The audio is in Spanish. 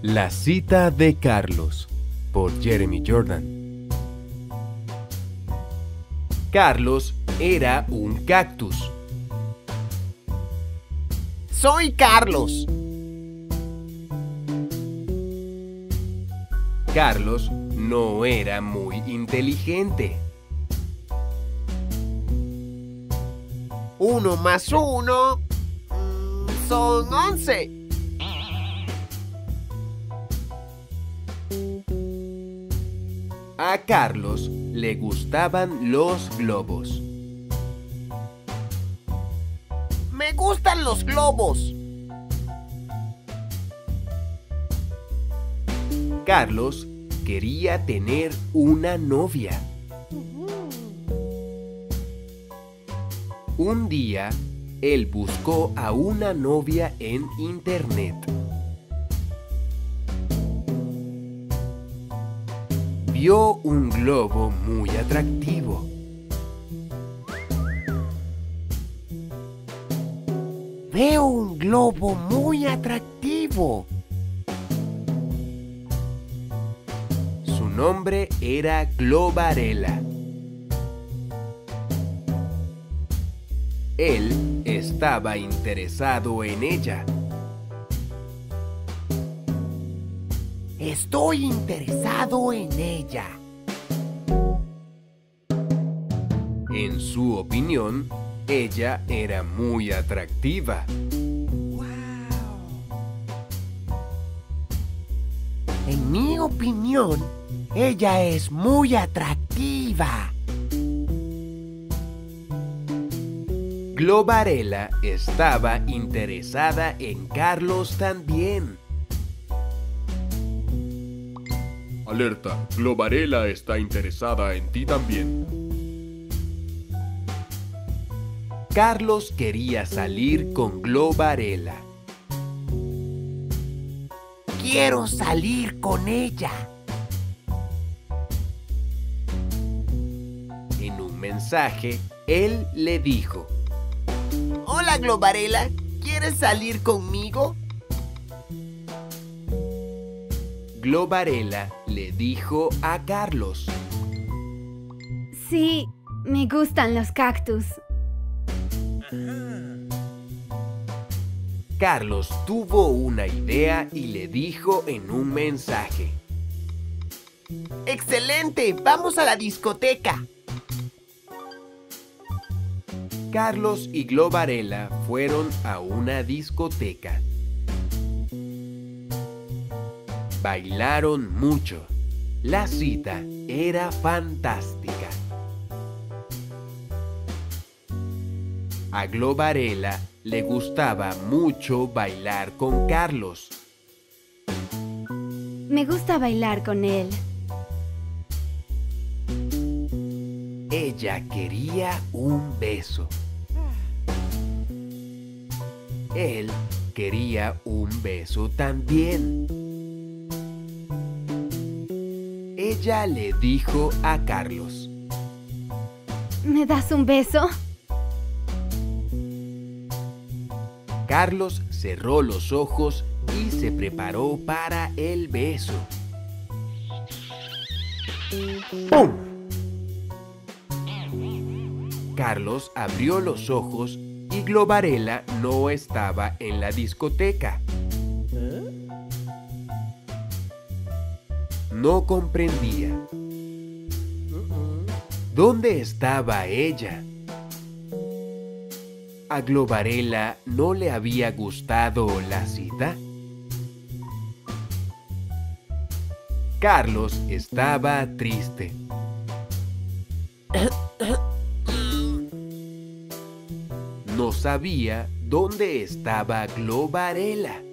La cita de Carlos, por Jeremy Jordan. Carlos era un cactus. Soy Carlos. Carlos no era muy inteligente. 1 más 1 son 11. A Carlos le gustaban los globos. Me gustan los globos. Carlos quería tener una novia. Un día, él buscó a una novia en internet. Vio un globo muy atractivo. Veo un globo muy atractivo. Su nombre era Globarella. Él estaba interesado en ella. Estoy interesado en ella. En su opinión, ella era muy atractiva. En mi opinión, ella es muy atractiva. Globarella estaba interesada en Carlos también. Alerta, Globarella está interesada en ti también. Carlos quería salir con Globarella. Quiero salir con ella. En un mensaje, él le dijo: Hola, Globarella, ¿quieres salir conmigo? Globarella le dijo a Carlos: Sí, me gustan los cactus. Carlos tuvo una idea y le dijo en un mensaje: ¡Excelente! ¡Vamos a la discoteca! Carlos y Globarella fueron a una discoteca. Bailaron mucho. La cita era fantástica. A Globarella le gustaba mucho bailar con Carlos. Me gusta bailar con él. Ella quería un beso. Él quería un beso también. Ella le dijo a Carlos: ¿Me das un beso? Carlos cerró los ojos y se preparó para el beso. ¡Pum! Carlos abrió los ojos y Globarella no estaba en la discoteca. No comprendía. ¿Dónde estaba ella? ¿A Globarella no le había gustado la cita? Carlos estaba triste. No sabía dónde estaba Globarella.